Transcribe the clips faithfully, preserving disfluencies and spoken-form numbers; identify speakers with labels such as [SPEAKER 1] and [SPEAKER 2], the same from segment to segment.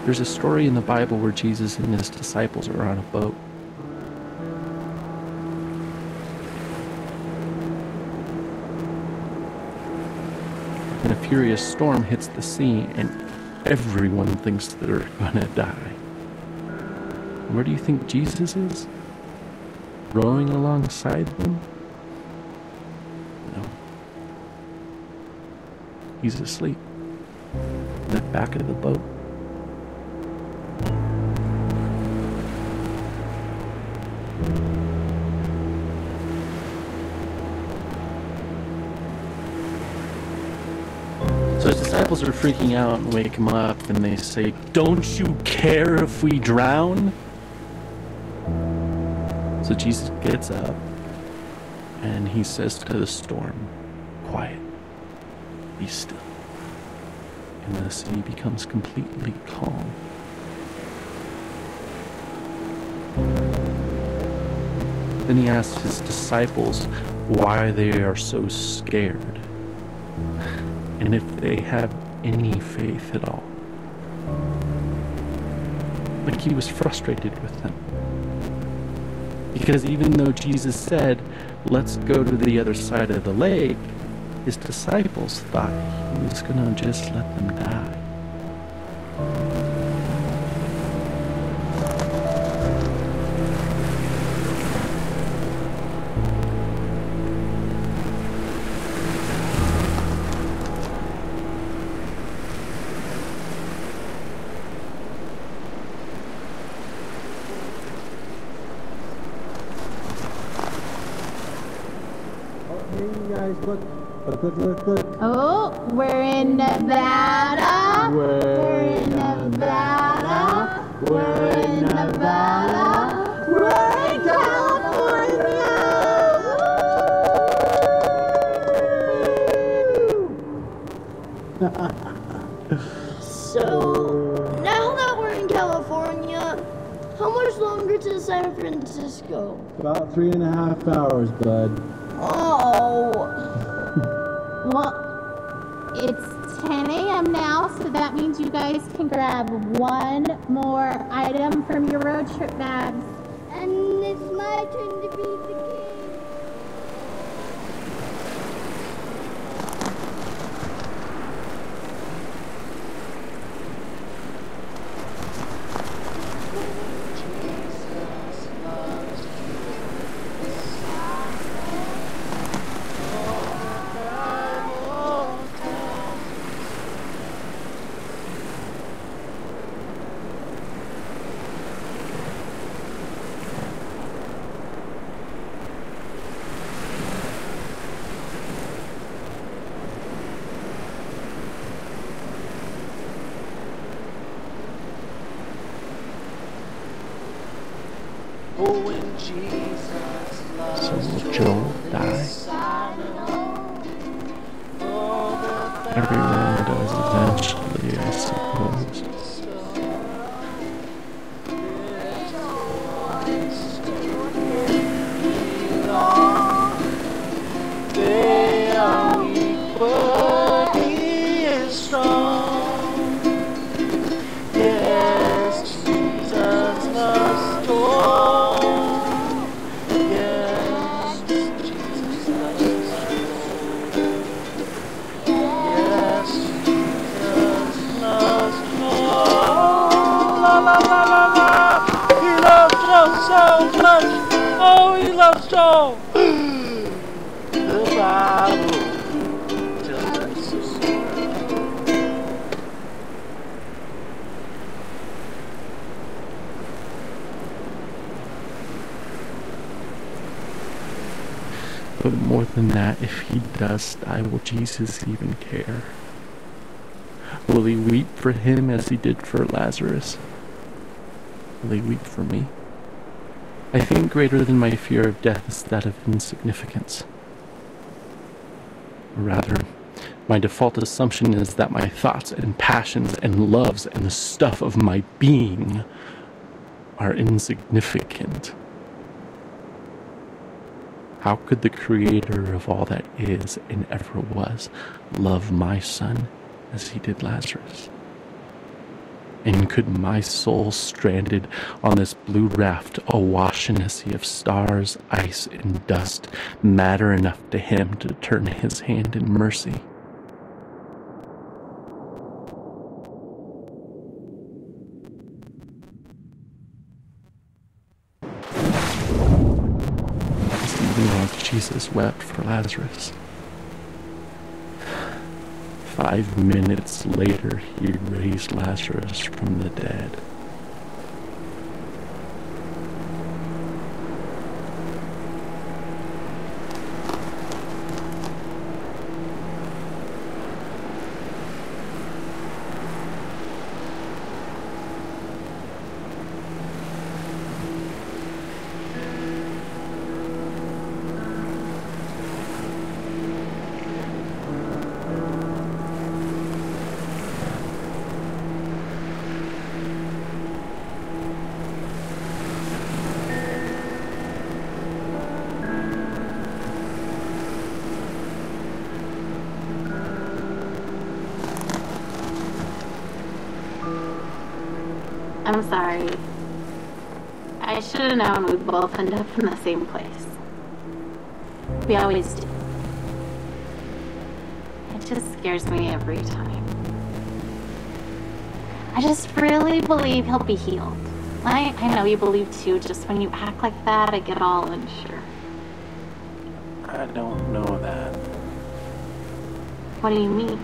[SPEAKER 1] There's a story in the Bible where Jesus and his disciples are on a boat. And a furious storm hits the sea, and everyone thinks they're gonna die. Where do you think Jesus is? Rowing alongside them? No. He's asleep in the back of the boat. So his disciples are freaking out and wake him up, and they say, "Don't you care if we drown?" So Jesus gets up and he says to the storm, "Quiet, be still." And the sea becomes completely calm. Then he asks his disciples why they are so scared, and if they have any faith at all. Like he was frustrated with them. Because even though Jesus said, "Let's go to the other side of the lake," his disciples thought he was gonna just let them die.
[SPEAKER 2] Look, look, look, look, look.
[SPEAKER 3] Oh, we're in Nevada.
[SPEAKER 2] We're,
[SPEAKER 3] we're in Nevada. We're in Nevada. We're in California. So, now that we're in California, how much longer to San Francisco?
[SPEAKER 2] About three and a half hours, bud.
[SPEAKER 3] Oh.
[SPEAKER 4] Well, it's ten A M now, so that means you guys can grab one more item from your road trip bags.
[SPEAKER 3] And it's my turn to be the king.
[SPEAKER 1] So will Joel die? Everyone does eventually, I suppose.
[SPEAKER 5] They are weak, but he is strong. Yes, Jesus loves joy. Yes, Jesus loves joy. Yes, Jesus loves joy. La la la la la. He loves joy so much. Oh, he loves joy. The Bible tells us so.
[SPEAKER 1] But more than that, if he does die, will Jesus even care? Will he weep for him as he did for Lazarus? Will he weep for me? I think greater than my fear of death is that of insignificance. Or rather, my default assumption is that my thoughts and passions and loves and the stuff of my being are insignificant. How could the creator of all that is and ever was love my son as he did Lazarus? And could my soul stranded on this blue raft awash in a sea of stars, ice, and dust matter enough to him to turn his hand in mercy? Even like Jesus wept for Lazarus. Five minutes later, he raised Lazarus from the dead.
[SPEAKER 4] I'm sorry. I should have known we'd both end up in the same place. We always do. It just scares me every time. I just really believe he'll be healed. I, I know you believe too, just when you act like that, I get all unsure.
[SPEAKER 5] I don't know that.
[SPEAKER 4] What do you mean?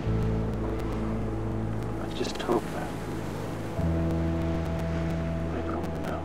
[SPEAKER 5] I just hope that. I don't know.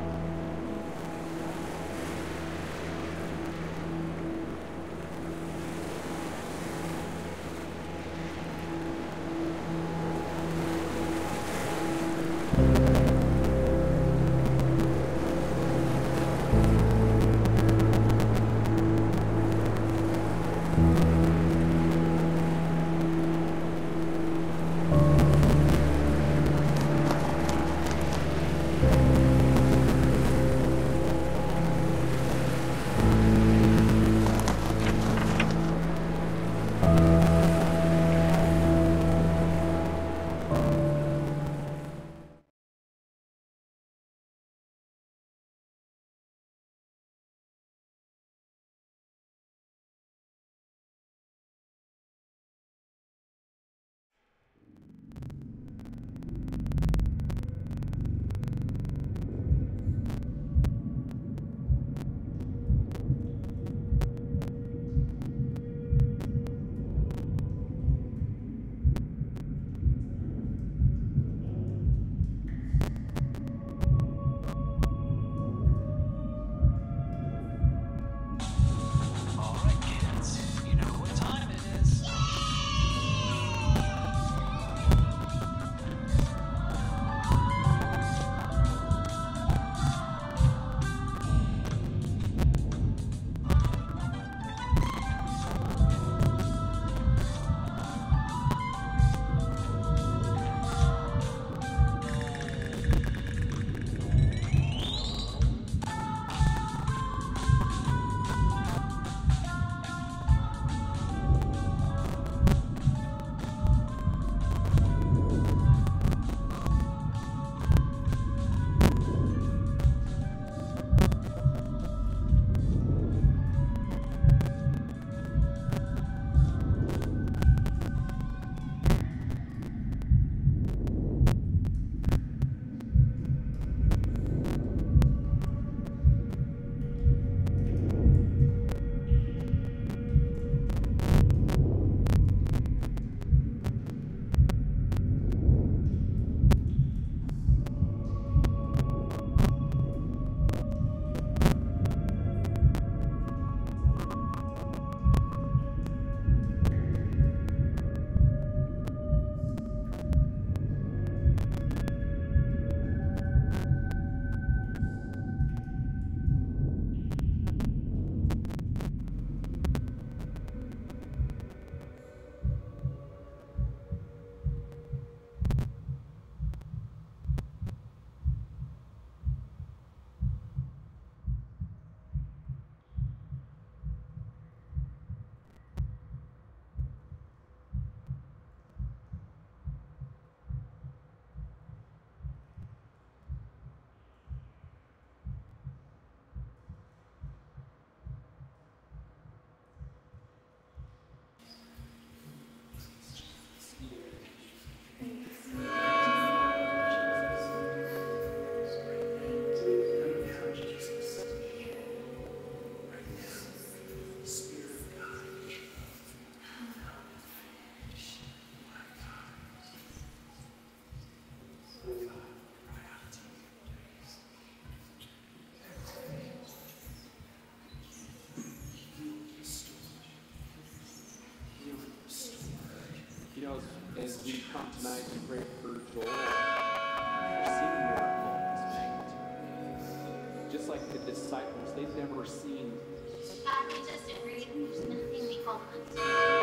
[SPEAKER 6] as we come tonight to pray for Joel, we're seeing miracles tonight. Just like the disciples, they've never seen.
[SPEAKER 7] God, we just agree. There's nothing we call it.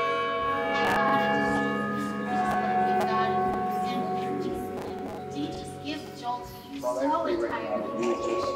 [SPEAKER 7] Do you just give Joel to you so entirely?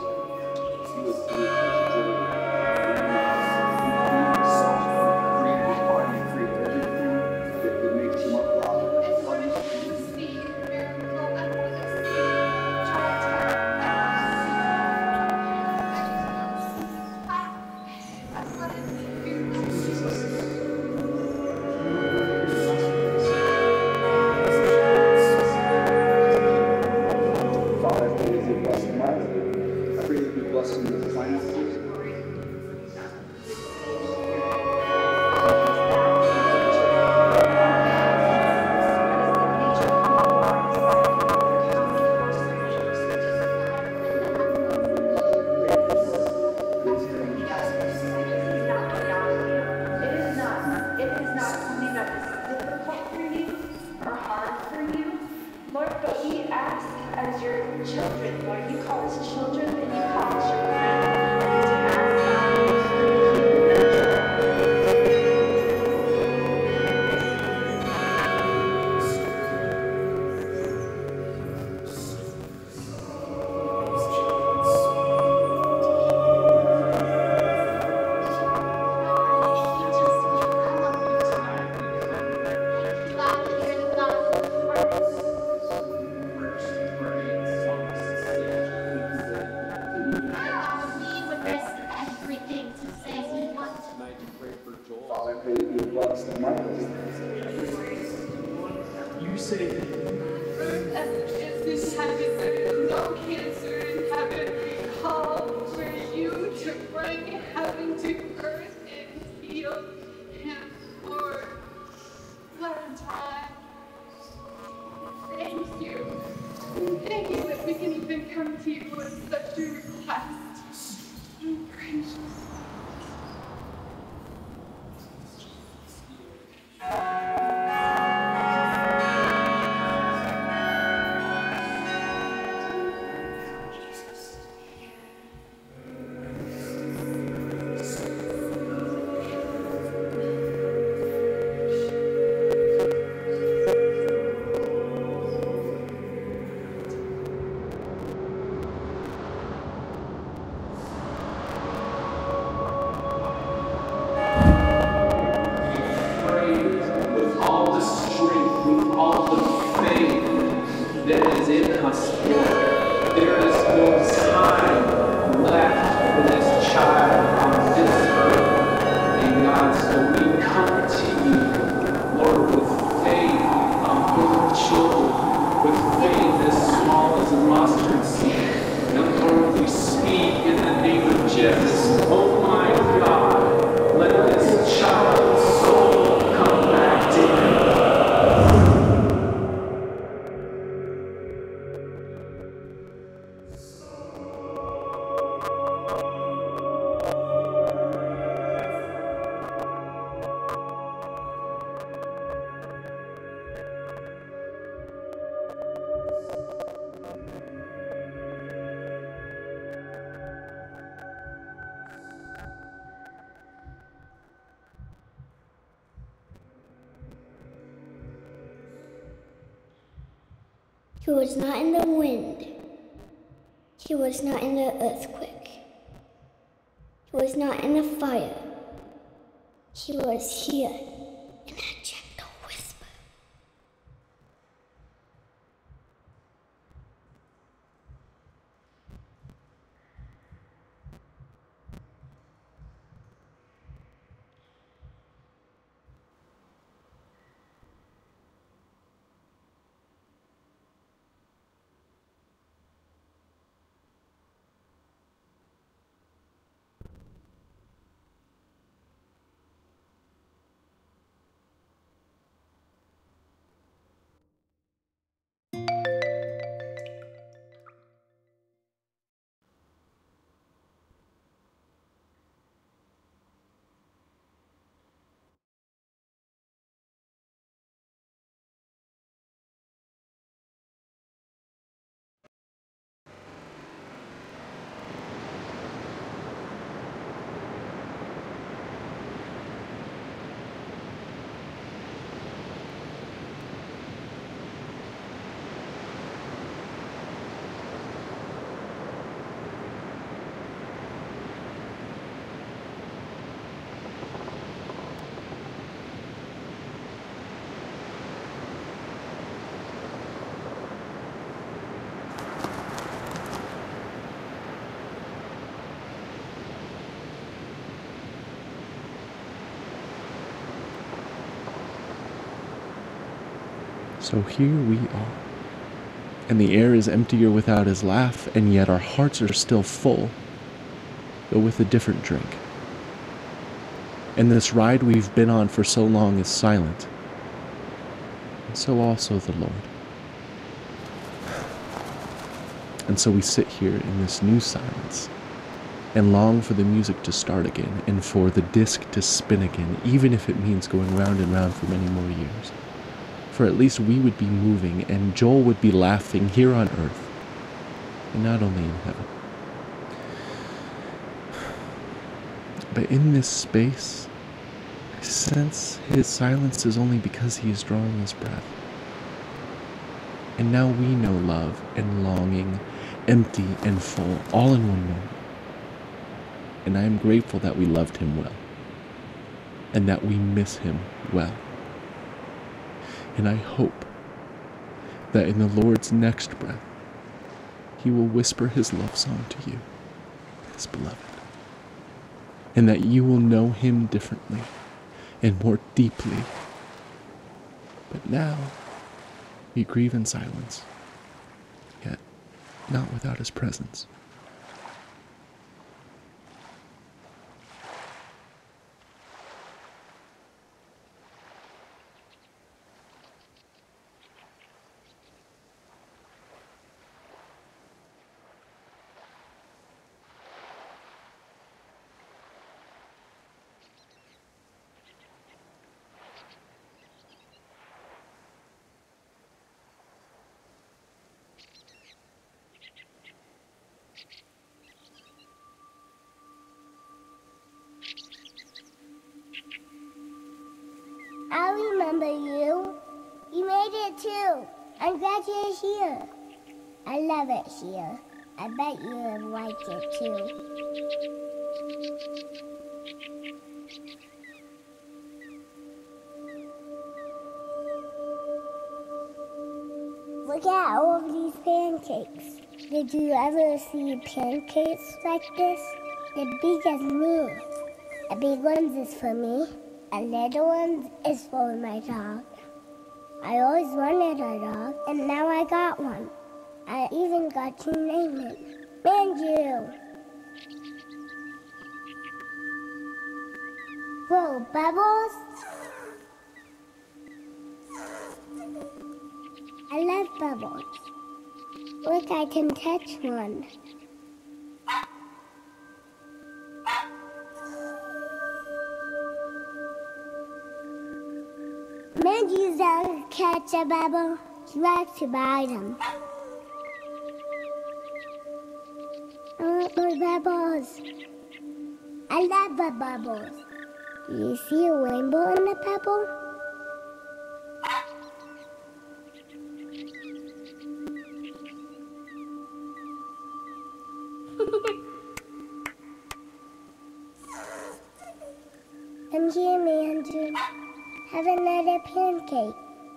[SPEAKER 6] You say
[SPEAKER 8] if this heaven, there is no cancer in heaven, we call for you to bring heaven to earth and heal him, Lord. Let him die. Thank you. Thank you that we can even come to you with such a request. Oh, gracious.
[SPEAKER 3] He was not in the wind. He was not in the earthquake. He was not in the fire. He was here in a gentle whisper.
[SPEAKER 1] So here we are. And the air is emptier without his laugh, and yet our hearts are still full, though with a different drink. And this ride we've been on for so long is silent, and so also the Lord. And so we sit here in this new silence, and long for the music to start again, and for the disc to spin again, even if it means going round and round for many more years. For at least we would be moving, and Joel would be laughing here on earth, and not only in heaven. But in this space, I sense his silence is only because he is drawing his breath. And now we know love and longing, empty and full, all in one moment. And I am grateful that we loved him well, and that we miss him well. And I hope that in the Lord's next breath, he will whisper his love song to you, his beloved, and that you will know him differently and more deeply. But now, we grieve in silence, yet not without his presence.
[SPEAKER 3] I remember you. You made it too. I'm glad you're here. I love it here. I bet you have liked it too. Look at all of these pancakes. Did you ever see pancakes like this? They're big as me. A big one is for me. A little one is for my dog. I always wanted a dog, and now I got one. I even got to name it. Manju. Whoa, Bubbles? I love Bubbles. Look, I can touch one. Manju's doesn't catch a bubble. He likes to bite them. I want more bubbles. I love the bubbles. Do you see a rainbow in the pebble? Come here, Manju. Have another pancake.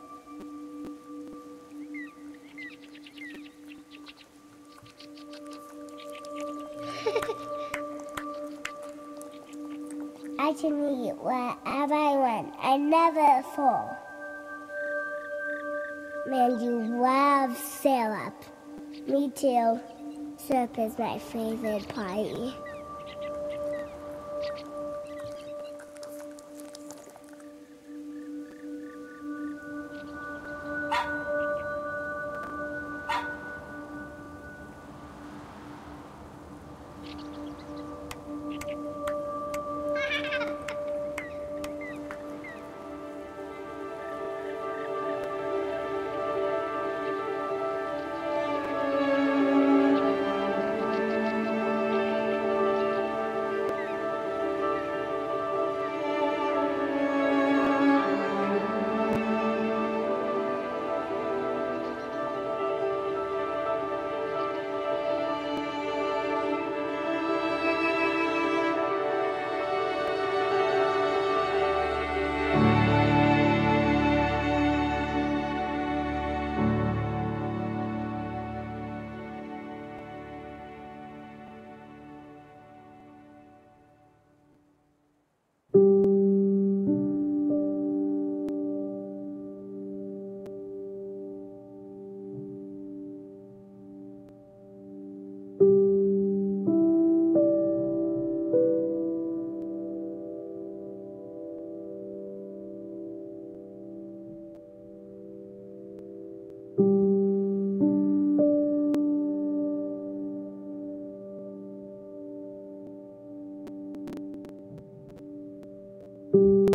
[SPEAKER 3] I can eat whatever I want. I never fall. Manju loves syrup. Me too. Syrup is my favorite party.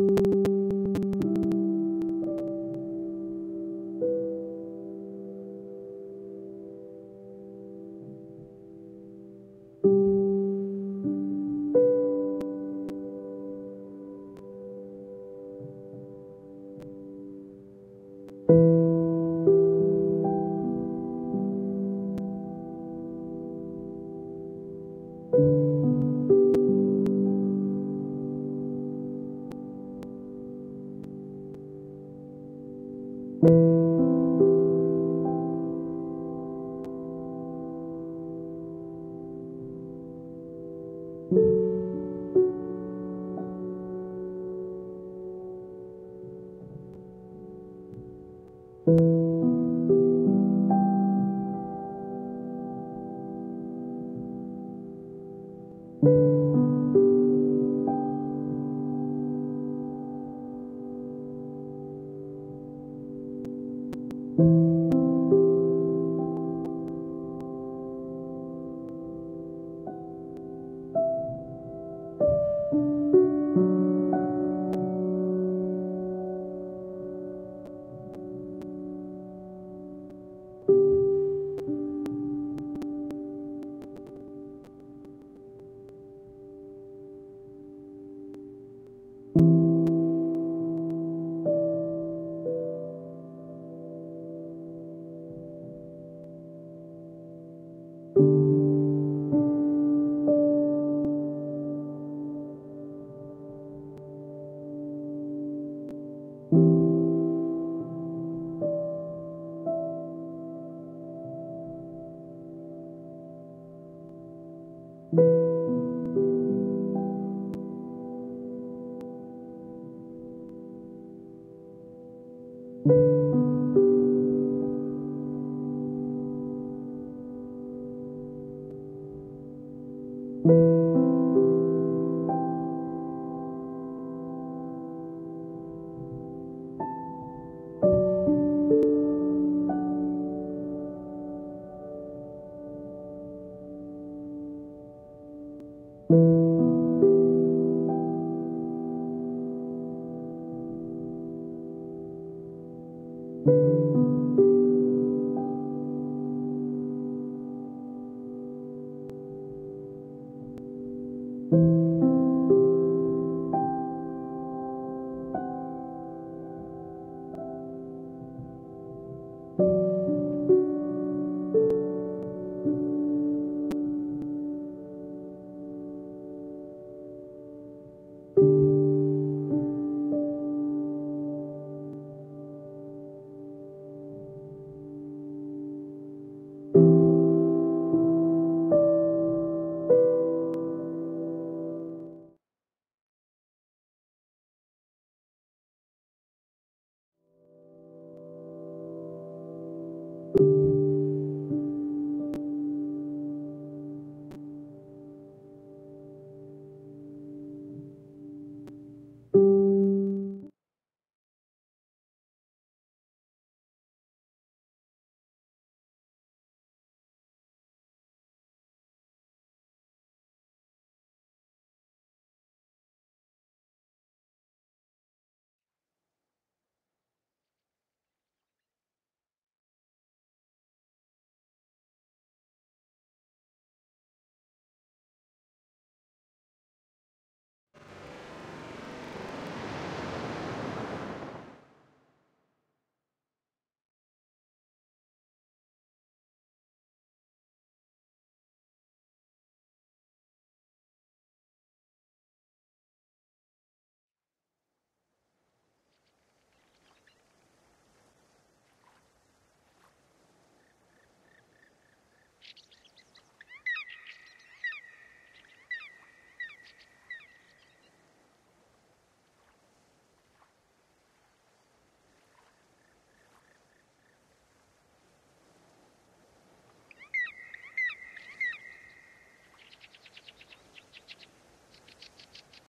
[SPEAKER 4] you.